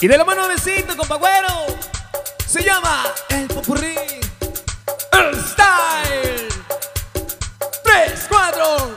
Y de la mano besito, compa güero, se llama el popurrí, el style. 3, 4.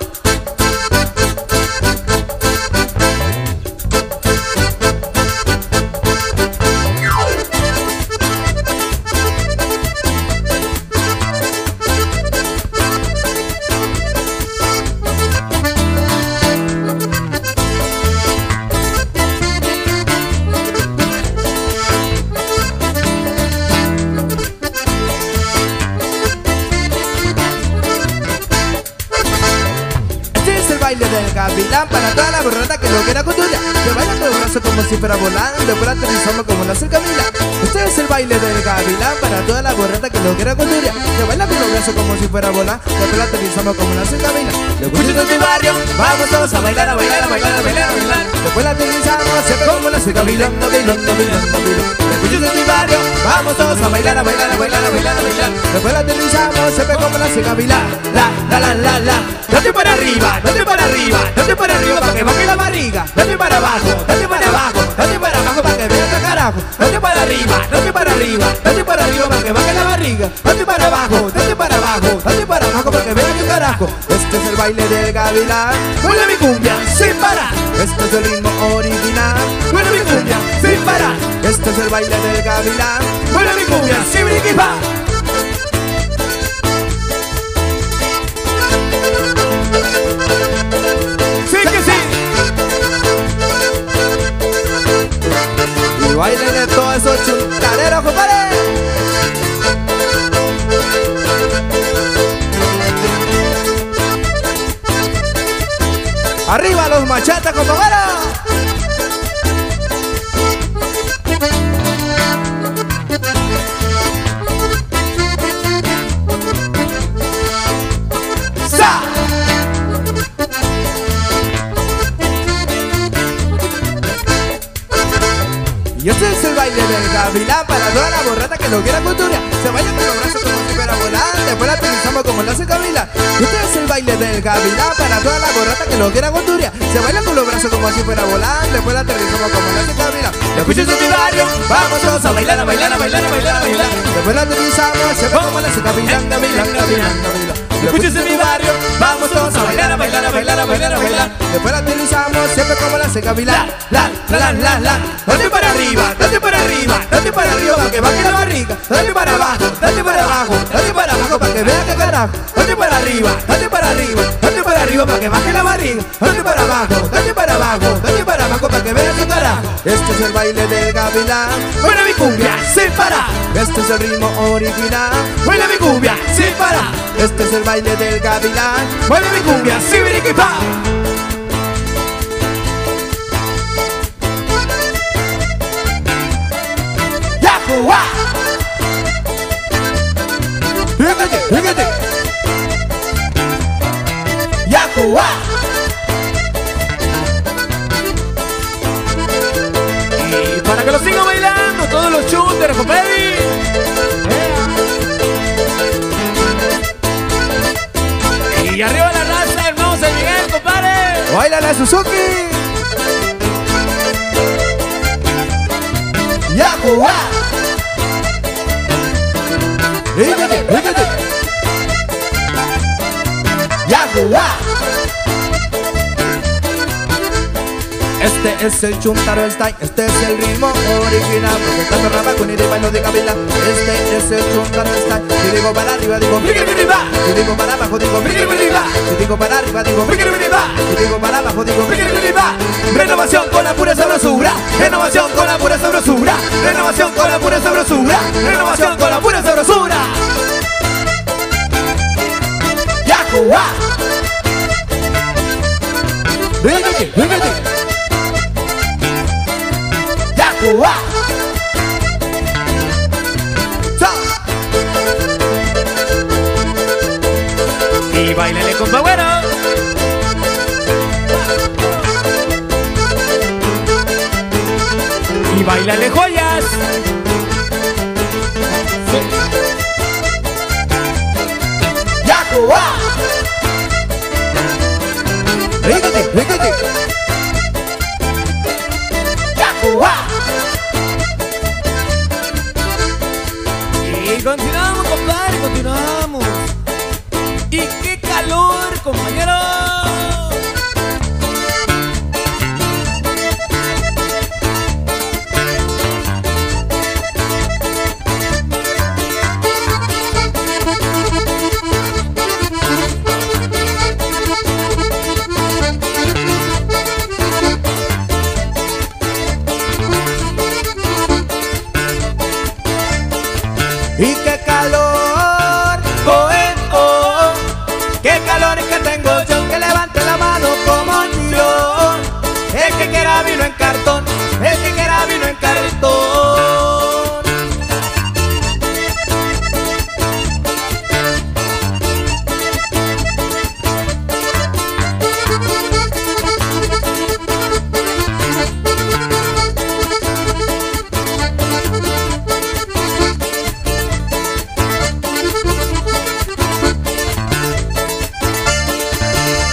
Baile del gavilán para toda la borrata que lo quiera con tuya. Que baila con el brazo como si fuera volando, después aterrizamos como lo hace Camila. Este es el baile del gavilán para toda la borrata que lo quiera con tuya. Que baila con el brazo como si fuera volando, después aterrizamos como lo hace Camila. Lo escuchas en mi barrio, vamos todos a bailar, a bailar, a bailar, a bailar, a bailar. Después aterrizamos siempre como lo hace Camila. Bailando, bailando, bailando. Lo escuchas en mi barrio, vamos todos a bailar, a bailar, a bailar, a bailar, a bailar. Después aterrizamos siempre como lo hace Camila. La. Date para arriba, date para arriba, date para arriba para que baje la barriga. Date para abajo, date para abajo, date para abajo para que veas el carajo. Date para arriba, date para arriba, date para arriba para que baje la barriga. Date para abajo, date para abajo, date para abajo para que veas el carajo. Este es el baile del gavilán. Baila mi cumbia sin parar. Este es el ritmo original. Baila mi cumbia sin parar. Este es el baile del gavilán. Baila mi cumbia sin brinquipar. Y bailen todos esos chuntareros, compadre. Arriba los machetes, compadre. Y este es el baile del gavilán para toda la borrata que lo quiera cultura. Se baila con los brazos como si fuera volando, después la aterrizamos como lo hace Camila. Y este es el baile del gavilán para toda la borrata que lo quiera cultura. Se baila con los brazos como si fuera volando, después la aterrizamos como lo hace Camila. Lo escuchas en mi barrio, vamos todos a bailar, a bailar, a bailar, a bailar, a bailar. Después la aterrizamos siempre como lo hace Camila, Camila, Camila, Camila. Lo escuchas en mi barrio, vamos todos a bailar, a bailar, a bailar, a bailar, a bailar. Después la aterrizamos siempre como lo hace Camila. La. Date para arriba, date para arriba, date para arriba para que baje la barriga. Date para abajo, date para abajo, date para abajo para que vea que carajo. Date para arriba, date para arriba, date para arriba para que baje la barriga. Date para abajo, date para abajo, date para abajo para que vea que carajo. Este es el baile del gavilán. Baila mi cumbia sin parar. Este es el ritmo original. Baila mi cumbia sin parar. Este es el baile del gavilán. Baila mi cumbia sin biriquipa. Fíjate. Yacuá. Y para que lo sigan bailando todos los chunteros, compadre. Y arriba la raza, hermano San Miguel, compadre. Baila la Suzuki. Yacuá. Fíjate. Yacuá. Este es el chuntaro style, este es el ritmo original. Porque canto rapa con ir y bailo de Camila. Este es el chuntaro style. Si digo para arriba, digo brinquibiriba. Si digo para abajo, digo brinquibiriba. Si digo para arriba, digo brinquibiriba. Si digo para abajo, digo brinquibiriba. Renovación con la pura sabrosura. Renovación con la pura sabrosura. Renovación con la pura sabrosura. Renovación con la pura sabrosura. Yacuá. Fíjate. Yacuá. Y bailale, compa bueno. Y bailale, joyas. Yacuá. Fíjate. Yacuá.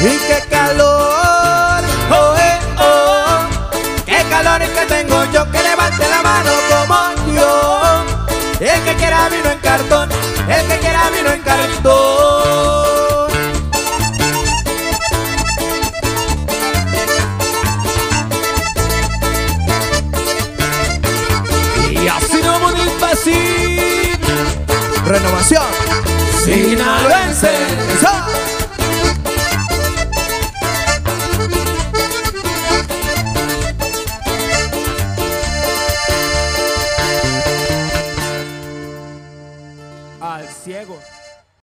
Y qué calor, oh, oh. Qué calor es que tengo yo, que levante la mano como yo. El que quiera vino en cartón, el que quiera vino en cartón.